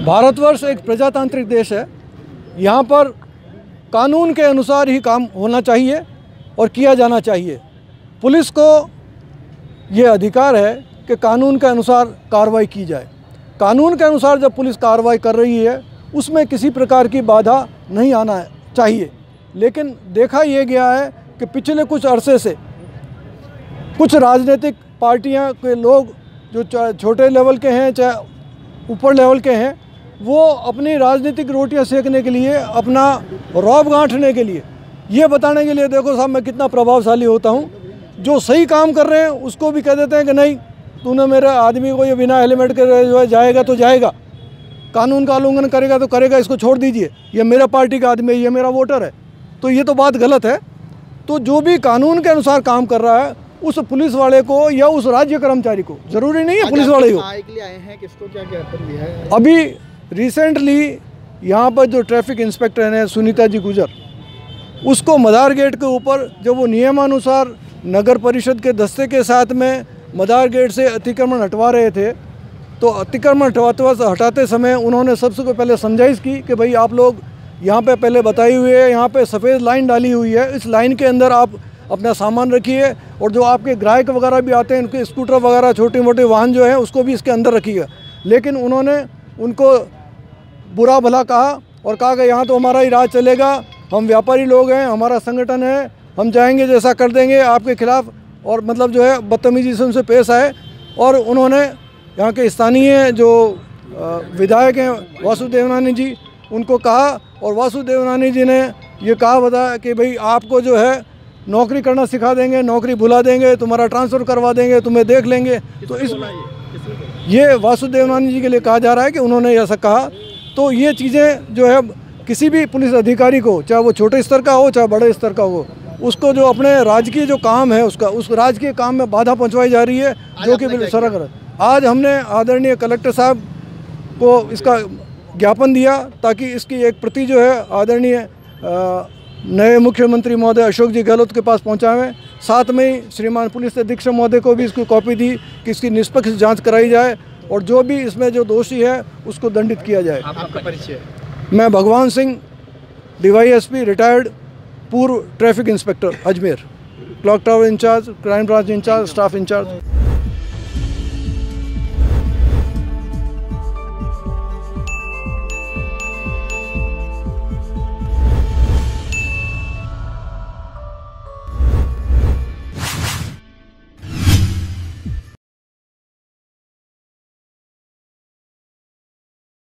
भारतवर्ष एक प्रजातांत्रिक देश है। यहाँ पर कानून के अनुसार ही काम होना चाहिए और किया जाना चाहिए। पुलिस को ये अधिकार है कि कानून के अनुसार कार्रवाई की जाए। कानून के अनुसार जब पुलिस कार्रवाई कर रही है उसमें किसी प्रकार की बाधा नहीं आना चाहिए। लेकिन देखा यह गया है कि पिछले कुछ अरसे से कुछ राजनीतिक पार्टियां के लोग जो चाहे छोटे लेवल के हैं चाहे ऊपर लेवल के हैं, वो अपनी राजनीतिक रोटियां सेकने के लिए, अपना रौब गांठने के लिए, ये बताने के लिए देखो साहब मैं कितना प्रभावशाली होता हूँ, जो सही काम कर रहे हैं उसको भी कह देते हैं कि नहीं तूने मेरे आदमी को ये बिना हेलमेट के जो है जाएगा तो जाएगा, कानून का उल्लंघन करेगा तो करेगा, इसको छोड़ दीजिए, ये मेरा पार्टी का आदमी है, ये मेरा वोटर है। तो ये तो बात गलत है। तो जो भी कानून के अनुसार काम कर रहा है उस पुलिस वाले को या उस राज्य कर्मचारी को, जरूरी नहीं है पुलिस वाले को, किसको क्या है। अभी रिसेंटली यहाँ पर जो ट्रैफिक इंस्पेक्टर हैं सुनीता जी गुजर, उसको मदार गेट के ऊपर जब वो नियमानुसार नगर परिषद के दस्ते के साथ में मदार गेट से अतिक्रमण हटवा रहे थे, तो अतिक्रमण हटाते समय उन्होंने सबसे पहले समझाइश की कि भाई आप लोग यहाँ पे पहले बताई हुई है, यहाँ पे सफ़ेद लाइन डाली हुई है, इस लाइन के अंदर आप अपना सामान रखिए और जो आपके ग्राहक वगैरह भी आते हैं उनके स्कूटर वगैरह छोटे मोटे वाहन जो है उसको भी इसके अंदर रखिएगा। लेकिन उन्होंने उनको बुरा भला कहा और कहा कि यहाँ तो हमारा ही राज चलेगा, हम व्यापारी लोग हैं, हमारा संगठन है, हम चाहेंगे जैसा कर देंगे आपके खिलाफ, और मतलब जो है बदतमीजी से उनसे पेश आए। और उन्होंने यहाँ के स्थानीय जो विधायक हैं वासु देवनानी जी, उनको कहा और वासु देवनानी जी ने ये कहा बताया कि भाई आपको जो है नौकरी करना सिखा देंगे, नौकरी भुला देंगे, तुम्हारा ट्रांसफ़र करवा देंगे, तुम्हें देख लेंगे। तो इस ये वासु देवनानी जी के लिए कहा जा रहा है कि उन्होंने ऐसा कहा। तो ये चीज़ें जो है किसी भी पुलिस अधिकारी को, चाहे वो छोटे स्तर का हो चाहे बड़े स्तर का हो, उसको जो अपने राजकीय जो काम है उसका उस राजकीय काम में बाधा पहुंचवाई जा रही है, जो कि बिल्कुल सड़क है। आज हमने आदरणीय कलेक्टर साहब को इसका ज्ञापन दिया ताकि इसकी एक प्रति जो है आदरणीय नए मुख्यमंत्री महोदय अशोक जी गहलोत के पास पहुंचाएं। साथ में ही श्रीमान पुलिस अधीक्षक महोदय को भी इसकी कॉपी दी कि इसकी निष्पक्ष जांच कराई जाए और जो भी इसमें जो दोषी है उसको दंडित किया जाए। आपका परिचय? मैं भगवान सिंह, DYSP रिटायर्ड, पूर्व traffic inspector Ajmer, clock tower incharge, crime branch incharge, staff in charge.